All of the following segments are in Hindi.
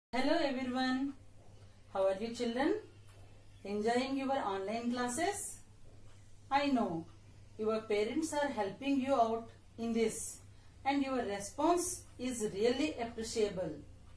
Hello everyone. How are you children? Enjoying your online classes? I know your parents are helping you out in this and your response is really appreciable.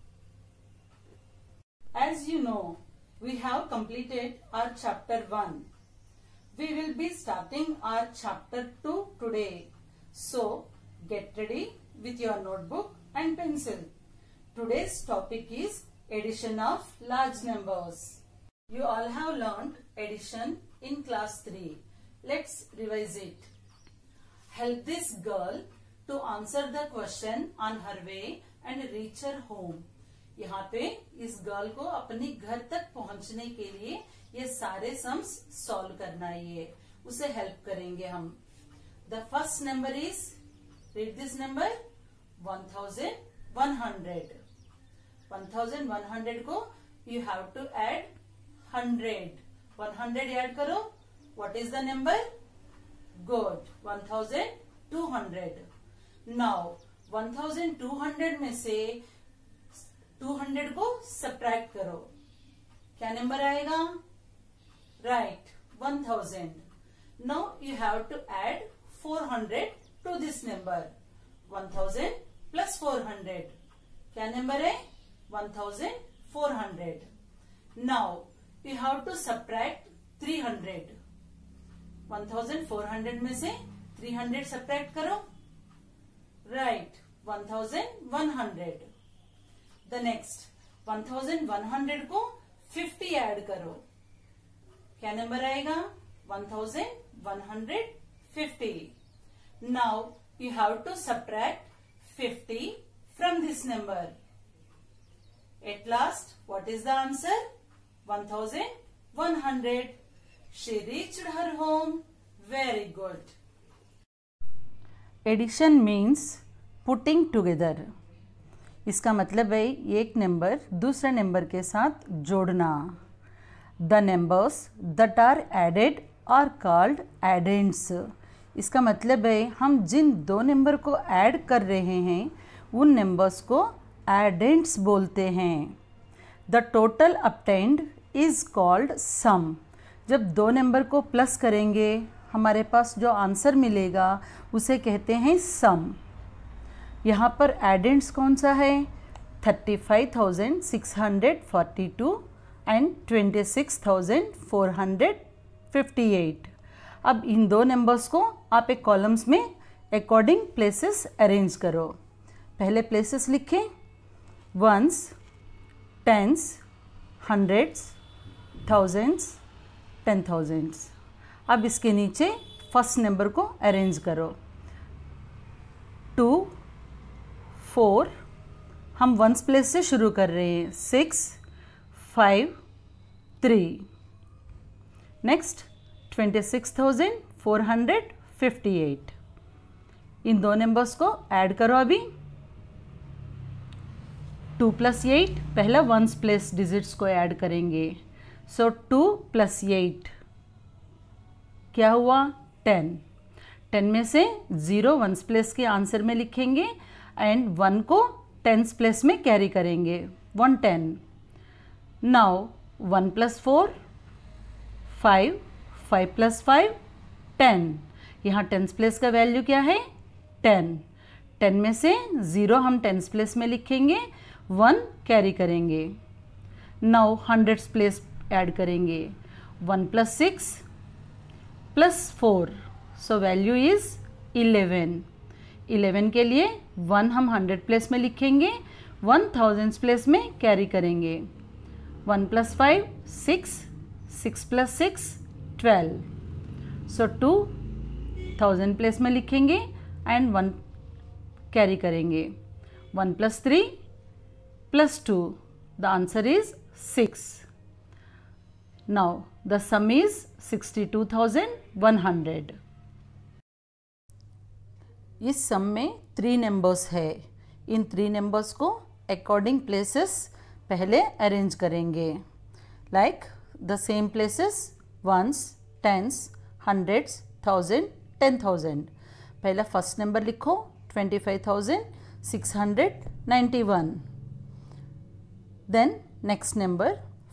As you know, we have completed our chapter 1. We will be starting our chapter 2 today. So, get ready with your notebook and pencil. Today's topic is addition of large numbers. You all have learned addition in class 3. Let's revise it. Help this girl to answer the question on her way and reach her home. यहाँ पे इस गर्ल को अपने घर तक पहुंचने के लिए ये सारे सम्स सॉल्व करना है, ये उसे हेल्प करेंगे हम. The first number is, read this number, 1100. 1100 को you have to add 100. 100 add करो. What is the number? Good, 1200. Now 1200 में से 200 को सब्ट्रैक्ट करो. क्या नंबर आएगा? Right, 1000. Now you have to add 400 to this number. 1000 plus 400 क्या नंबर है? 1400. Now you have to subtract 300. 1400 में से 300 सब्ट्रैक्ट करो. राइट, 1100. द नेक्स्ट 1100 को 50 ऐड करो. क्या नंबर आएगा? 1150. Now you have to subtract 50 from this number. At last, what is the answer? 1100. She reached her home. Very good. Addition means putting together. इसका मतलब है एक नंबर दूसरे नंबर के साथ जोड़ना. The numbers that are added are called addends. इसका मतलब है हम जिन दो नंबर को ऐड कर रहे हैं उन नंबर्स को एडेंड्स बोलते हैं. The total obtained is called sum. जब दो नंबर को प्लस करेंगे हमारे पास जो आंसर मिलेगा उसे कहते हैं सम. यहाँ पर एडेंड्स कौन सा है? 35,642 एंड 26,458. अब इन दो नंबर्स को आप एक कॉलम्स में अकॉर्डिंग प्लेसेस अरेंज करो. पहले प्लेसेस लिखें. Ones, tens, hundreds, thousands, 10,000. अब इसके नीचे फर्स्ट नंबर को अरेंज करो. 2, 4, हम वंस प्लेस से शुरू कर रहे हैं. 6, 5, 3. नेक्स्ट 26,458. इन दो नंबर्स को ऐड करो. अभी 2 + 8, पहला वंस प्लेस डिजिट्स को ऐड करेंगे. सो 2 + 8 क्या हुआ? 10. 10 में से 0 वंस प्लेस के आंसर में लिखेंगे एंड 1 को टेंस प्लेस में कैरी करेंगे. 110. नाउ 1 + 4, 5, 5 + 5, 10. यहाँ टेंस प्लेस का वैल्यू क्या है? 10. 10 में से 0 हम टेंस प्लेस में लिखेंगे, 1 कैरी करेंगे. नाउ हंड्रेड्स प्लेस ऐड करेंगे. 1 + 6 + 4, सो वैल्यू इज 11. 11 के लिए 1 हम 100 प्लेस में लिखेंगे, 1000 प्लेस में कैरी करेंगे. 1 + 5 6, 6 + 6 12, सो 2000 प्लेस में लिखेंगे एंड 1 कैरी करेंगे. 1 + 3 + 2, the answer is 6. Now the sum is 62,100. इस सम में 3 नंबर्स है. इन 3 नंबर्स को अकॉर्डिंग प्लेसेस पहले अरेंज करेंगे. Like the same places ones, tens, hundreds, 1000, 10,000. पहला फर्स्ट नंबर लिखो 25,691. Then next number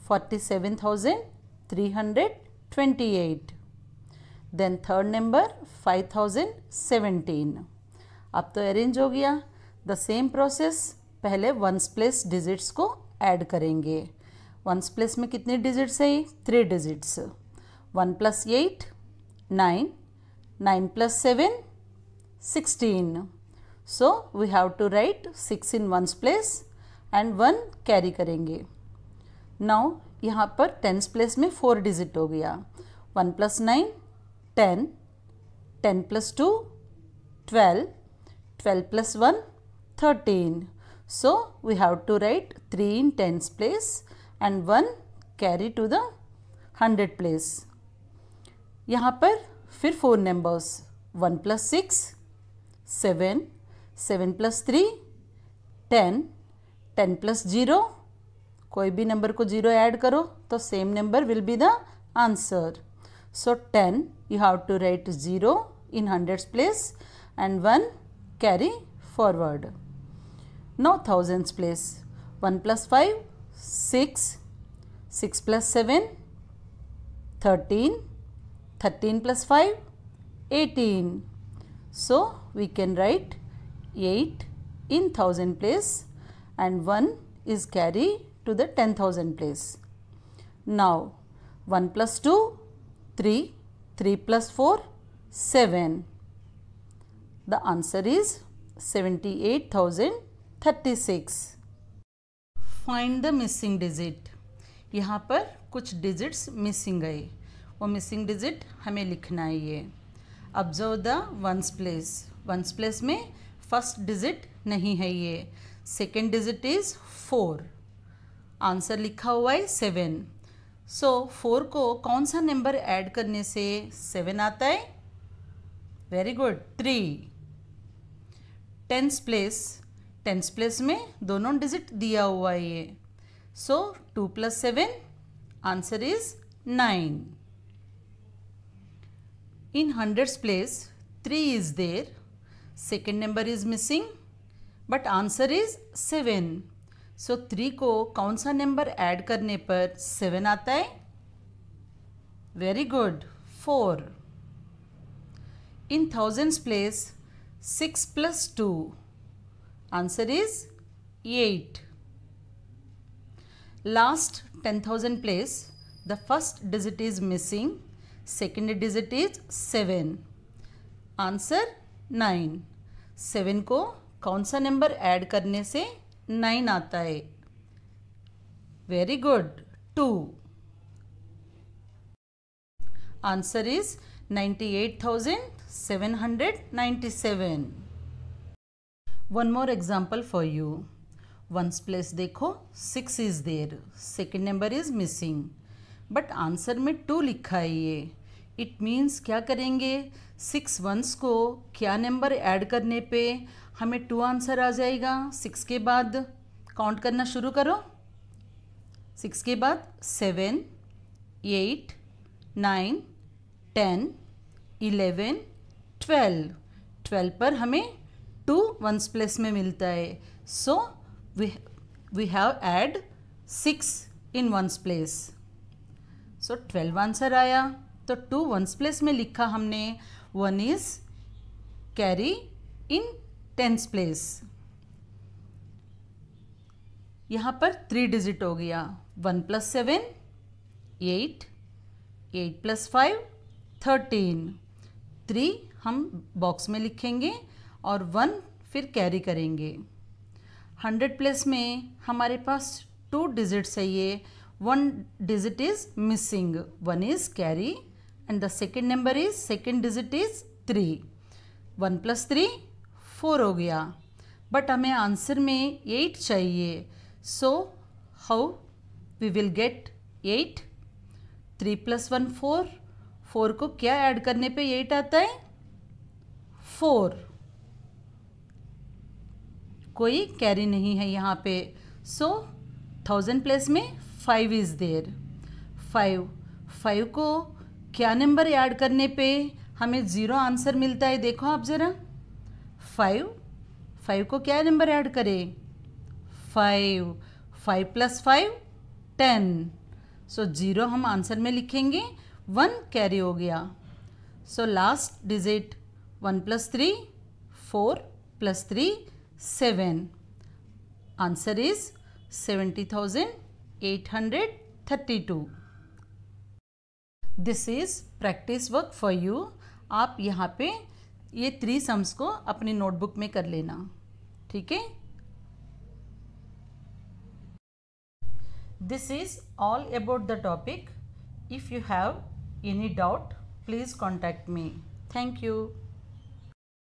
47,328. Then third number 5,017. अब तो अरेंज हो गया. द सेम प्रोसेस, पहले वंस प्लेस डिजिट्स को ऐड करेंगे. वंस प्लेस में कितने डिजिट्स है? 3 digits. 1 + 8 9, 9 + 7 16. So we have to write 6 in ones place and 1 carry करेंगे. नाउ यहाँ पर टेंस प्लेस में 4 डिजिट हो गया. 1 + 9 10, 10 + 2 12, 12 + 1 13. So we have to write 3 in tens place and 1 carry to the 100 place. यहाँ पर फिर 4 नंबर्स. 1 + 6 7, 7 + 3 10, 10 + 0. कोई भी नंबर को 0 ऐड करो तो same number will be the answer. So 10 you have to write 0 in hundreds place and 1 carry forward. Now thousands place. 1 + 5 6, 6 + 7 13, 13 + 5 18. So we can write 8 in thousand place and 1 is carry to the 10,000 place. Now 1 + 2 3, 3 + 4 7. The answer is 78,036. Find the missing digit. यहाँ पर कुछ डिजिट्स मिसिंग गए. वो मिसिंग डिजिट हमें लिखना है. ये observe the ones place. Ones place में फर्स्ट डिजिट नहीं है. ये सेकेंड डिजिट इज़ 4. आंसर लिखा हुआ है 7. सो 4 को कौन सा नंबर ऐड करने से 7 आता है? Very good, 3. Tens place. Tens place में दोनों डिजिट दिया हुआ है ये. So 2 + 7 answer is 9. In hundreds place 3 is there. Second number is missing but answer is 7. So 3 को कौन सा नंबर ऐड करने पर 7 आता है? Very good, 4. In thousands place 6 + 2 answer is 8. Last 10,000 place the first digit is missing. Second digit is 7. Answer 9. 7 को कौन सा नंबर ऐड करने से 9 आता है? Very good, 2. Answer is 98,797. One more example for you. Ones place देखो 6 is there. Second number is missing but answer में 2 लिखा है. ये इट मीन्स क्या करेंगे? 6 वंस को क्या नंबर ऐड करने पे हमें 2 आंसर आ जाएगा. 6 के बाद काउंट करना शुरू करो. 6 के बाद 7, 8, 9, 10, 11, 12. 12 पर हमें 2 वंस प्लेस में मिलता है. So we have add 6 in ones place. So 12 answer आया. तो 2 वंस प्लेस में लिखा हमने. 1 is carry in tens place. यहाँ पर 3 डिजिट हो गया. 1 + 7 8, 8 + 5 13. 3 हम बॉक्स में लिखेंगे और 1 फिर कैरी करेंगे. 100 प्लेस में हमारे पास 2 डिजिट्स है. ये 1 digit is missing. 1 is carry and the second number is second digit is 3. 1 + 3 4 हो गया. बट हमें आंसर में 8 चाहिए. So how we will get 8? 3 + 1 4. 4 को क्या ऐड करने पे 8 आता है? 4. कोई कैरी नहीं है यहाँ पे. सो 1000 प्लेस में 5 इज देयर. 5 को क्या नंबर ऐड करने पे हमें 0 आंसर मिलता है? देखो आप ज़रा. 5 को क्या नंबर ऐड करें? 5 5 + 5 10। सो 0 हम आंसर में लिखेंगे, 1 कैरी हो गया। So last digit 1 + 3 4 + 3 7। Answer is 70,832। This is practice work for you. आप यहाँ पे ये 3 सम्स को अपनी नोटबुक में कर लेना, ठीक है। This is all about the topic. If you have any doubt please contact me. Thank you.